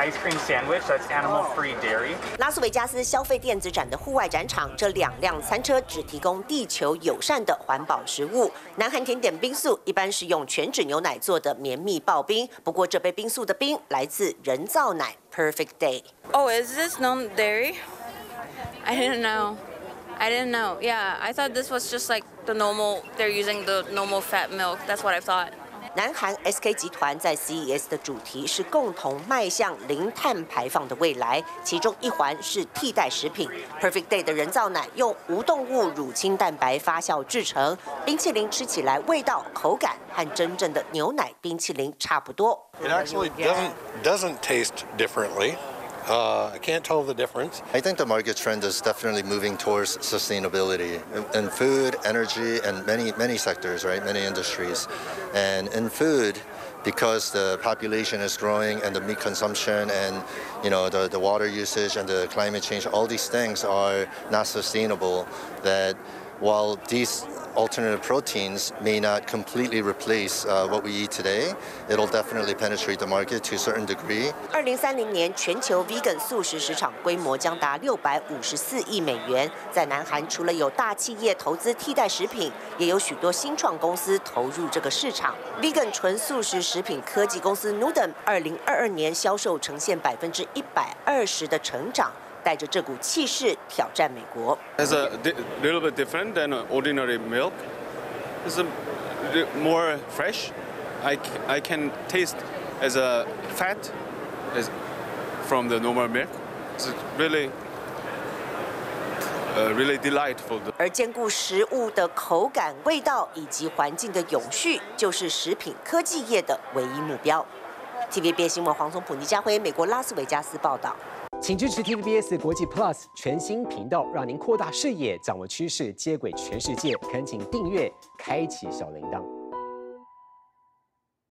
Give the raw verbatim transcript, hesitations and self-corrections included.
ice cream sandwich that's animal-free dairy. 拉斯维加斯消费电子展的户外展场，这两辆餐车只提供地球友善的环保食物。南韩甜点冰素一般是用全脂牛奶做的绵密刨冰，不过这杯冰素的冰来自人造奶 Perfect Day。 Oh, is this non-dairy? I didn't know. I didn't know. Yeah, I thought this was just like the normal. They're using the normal fat milk. That's what I thought. 南韩 S K 集团在 C E S 的主题是共同迈向零碳排放的未来，其中一环是替代食品。Perfect Day 的人造奶用无动物乳清蛋白发酵制成，冰淇淋吃起来味道、口感和真正的牛奶冰淇淋差不多。 It actually doesn't doesn't taste differently. Uh, I can't tell the difference. I think the market trend is definitely moving towards sustainability in, in food, energy, and many, many sectors, right? Many industries. And in food, because the population is growing and the meat consumption and you know the, the water usage and the climate change, all these things are not sustainable. That while these alternative proteins may not completely replace uh, what we eat today, it'll definitely penetrate the market to a certain degree. 二零三零年，全球 vegan 素食市场规模将达六百五十四亿美元。在南韩，除了有大企业投资替代食品，也有许多新创公司投入这个市场。vegan 纯素食食品科技公司 Noodle 二零二二年销售呈现百分之一百二十的成长。带着这股气势挑战美国。 It's a little bit different than ordinary milk. It's a more fresh. I, I can taste as a fat as from the normal milk. It's really, uh, really delightful. 而兼顾食物的口感、味道以及环境的永续，就是食品科技业的唯一目标。T V B S 新闻黄松普、倪家辉，美国拉斯维加斯报道。 请支持 T V B S 国际 Plus 全新频道，让您扩大视野，掌握趋势，接轨全世界。恳请订阅，开启小铃铛。